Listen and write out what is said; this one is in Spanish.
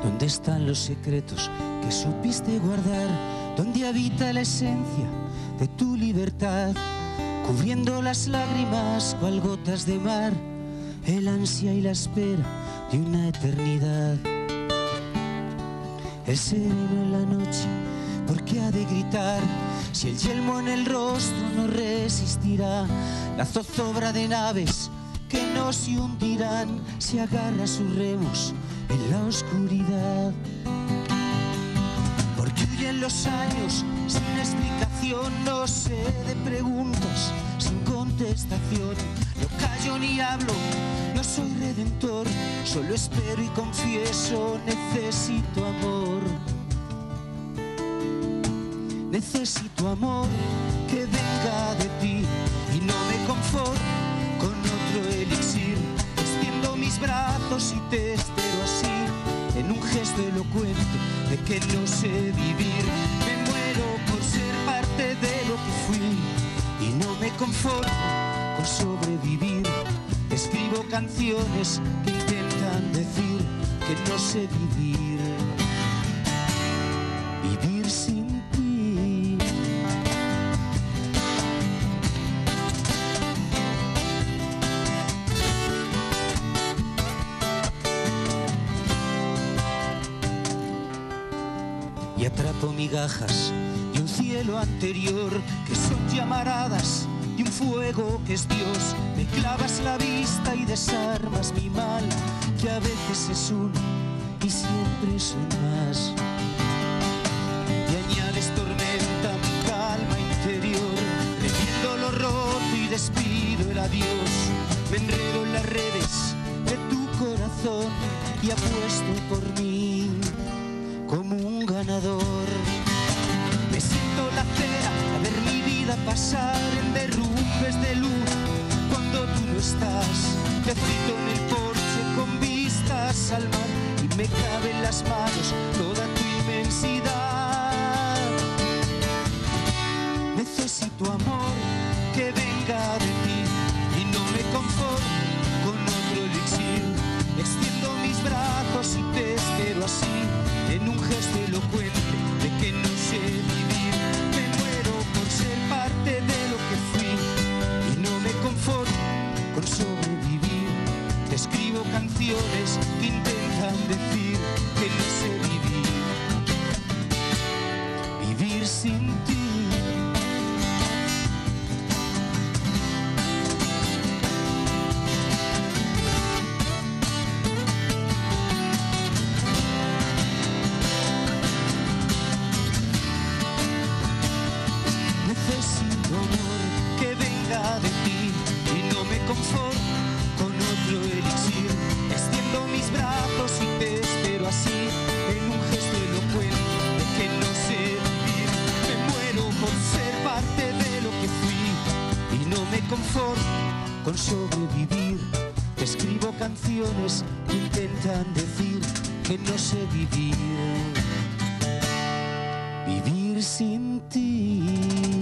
¿Dónde están los secretos que supiste guardar? ¿Dónde habita la esencia de tu libertad? Cubriendo las lágrimas cual gotas de mar, el ansia y la espera de una eternidad. El sereno en la noche, ¿por qué ha de gritar? Si el yelmo en el rostro no resistirá, la zozobra de naves que no se hundirán si agarra sus remos en la oscuridad. Porque huyen los años sin explicación, no sé de preguntas sin contestación. No callo ni hablo, no soy redentor, solo espero y confieso, necesito amor. Necesito amor que venga de ti y no me conformo con otro elixir. Extiendo mis brazos y te espero así, en un gesto elocuente de que no sé vivir. Me muero por ser parte de lo que fui y no me conformo con sobrevivir. Escribo canciones que intentan decir que no sé vivir. Vivir sin ti. Y atrapo migajas de un cielo anterior que son llamaradas de un fuego que es Dios. Me clavas la vista y desarmas mi mal, que a veces es uno y siempre son más. Y añades tormenta a mi calma interior, defiendo lo roto y despido el adiós. Me enredo en las redes de tu corazón y apuesto por mí como un ganador. Me siento la cera a ver mi vida pasar en derrumbes de luz cuando tú no estás. Te frito en el porche con vistas al mar y me cabe en las manos toda tu inmensidad. Necesito amor que venga de ti y no me conformo con otro elixir. Extiendo mis brazos y te espero así, en un gesto elocuente de que no sé vivir. Me muero por ser parte de lo que fui y no me conformo con sobrevivir. Te escribo canciones que intentan decir que no sé vivir. Vivir sin ti. Necesito amor que venga de ti y no me conformo con otro elixir. Extiendo mis brazos y te espero así, en un gesto elocuente de que no sé vivir. Me muero por ser parte de lo que fui y no me conformo con sobrevivir. Escribo canciones que intentan decir que no sé vivir. Vivir sin ti.